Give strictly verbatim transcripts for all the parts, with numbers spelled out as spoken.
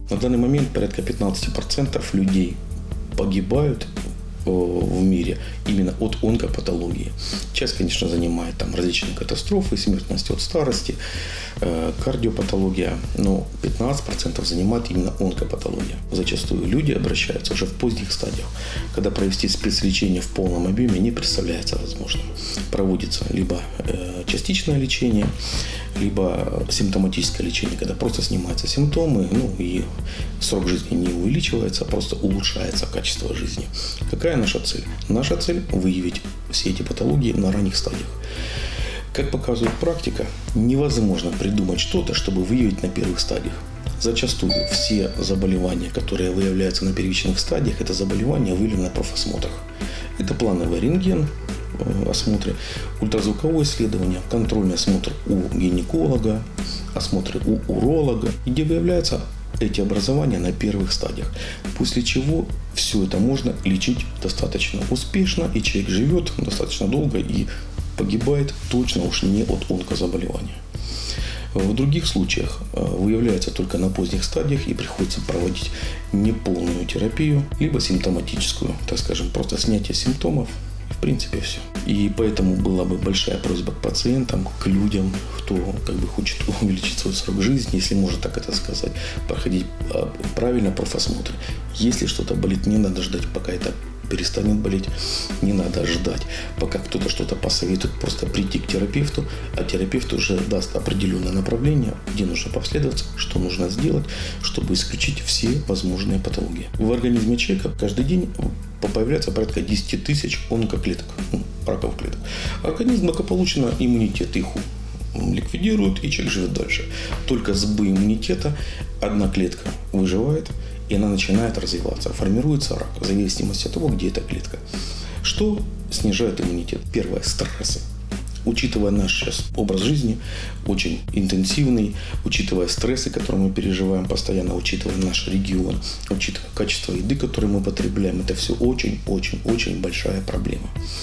На данный момент порядка пятнадцать процентов людей погибают в мире именно от онкопатологии. Часть, конечно, занимает там различные катастрофы, смертность от старости, кардиопатология, но пятнадцать процентов занимает именно онкопатология. Зачастую люди обращаются уже в поздних стадиях, когда провести спецлечение в полном объеме не представляется возможным. Проводится либо частичное лечение, либо симптоматическое лечение, когда просто снимаются симптомы, ну и срок жизни не увеличивается, а просто улучшается качество жизни. Какая наша цель? Наша цель – выявить все эти патологии на ранних стадиях. Как показывает практика, невозможно придумать что-то, чтобы выявить на первых стадиях. Зачастую все заболевания, которые выявляются на первичных стадиях, это заболевания, выявлены на профосмотрах. Это плановый рентген, осмотры, ультразвуковое исследование, контрольный осмотр у гинеколога, осмотры у уролога, где выявляются эти образования на первых стадиях. После чего все это можно лечить достаточно успешно, и человек живет достаточно долго и погибает точно уж не от онкозаболевания. В других случаях выявляется только на поздних стадиях и приходится проводить неполную терапию, либо симптоматическую, так скажем, просто снятие симптомов. В принципе, все. И поэтому была бы большая просьба к пациентам, к людям, кто как бы хочет увеличить свой срок жизни, если можно так это сказать, проходить правильно профосмотры. Если что-то болит, не надо ждать, пока это перестанет болеть. Не надо ждать, пока кто-то что-то посоветует, просто прийти к терапевту, а терапевт уже даст определенное направление, где нужно последовать, что нужно сделать, чтобы исключить все возможные патологии. В организме человека каждый день появляется порядка десять тысяч онкоклеток, ну, раковых клеток. Организм благополучно иммунитет их ликвидирует, и человек живет дальше. Только сбой иммунитета одна клетка выживает, и она начинает развиваться. Формируется рак в зависимости от того, где эта клетка. Что снижает иммунитет? Первое – стрессы. Учитывая наш сейчас образ жизни, очень интенсивный, учитывая стрессы, которые мы переживаем постоянно, учитывая наш регион, учитывая качество еды, которую мы потребляем, это все очень-очень-очень большая проблема.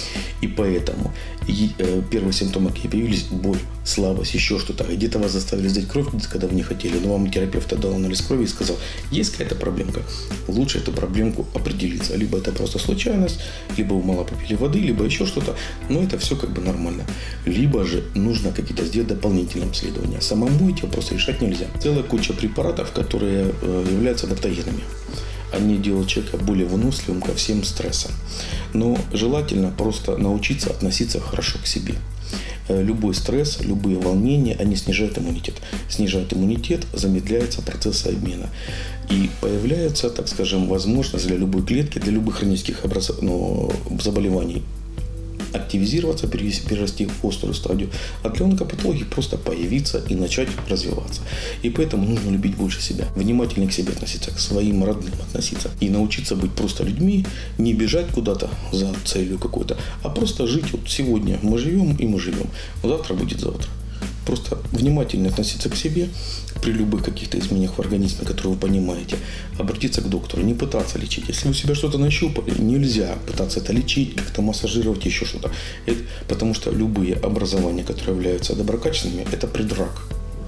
И поэтому первые симптомы, какие появились, боль, слабость, еще что-то. Где-то вас заставили сдать кровь, когда вы не хотели, но вам терапевт дал анализ крови и сказал, есть какая-то проблемка. Лучше эту проблемку определиться. Либо это просто случайность, либо вы мало попили воды, либо еще что-то. Но это все как бы нормально. Либо же нужно какие-то сделать дополнительные обследования. Самому эти вопросы решать нельзя. Целая куча препаратов, которые являются адаптогенами. Они делают человека более выносливым ко всем стрессам. Но желательно просто научиться относиться хорошо к себе. Любой стресс, любые волнения, они снижают иммунитет. Снижают иммунитет, замедляется процесс обмена. И появляется, так скажем, возможность для любой клетки, для любых хронических образ... ну, заболеваний активизироваться, перерасти в острую стадию, а для онкопатологии просто появиться и начать развиваться. И поэтому нужно любить больше себя, внимательно к себе относиться, к своим родным относиться и научиться быть просто людьми, не бежать куда-то за целью какой-то, а просто жить. Вот сегодня мы живем, и мы живем. Завтра будет завтра. Просто внимательно относиться к себе при любых каких-то изменениях в организме, которые вы понимаете, обратиться к доктору, не пытаться лечить. Если вы себя что-то нащупали, нельзя пытаться это лечить, как-то массажировать, еще что-то. Это, потому что любые образования, которые являются доброкачественными, это предрак.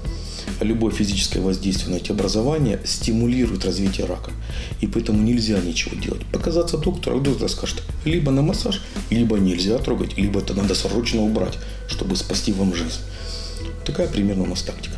А любое физическое воздействие на эти образования стимулирует развитие рака. И поэтому нельзя ничего делать. Показаться доктору, доктор скажет, либо на массаж, либо нельзя трогать, либо это надо срочно убрать, чтобы спасти вам жизнь. Такая примерно у нас тактика.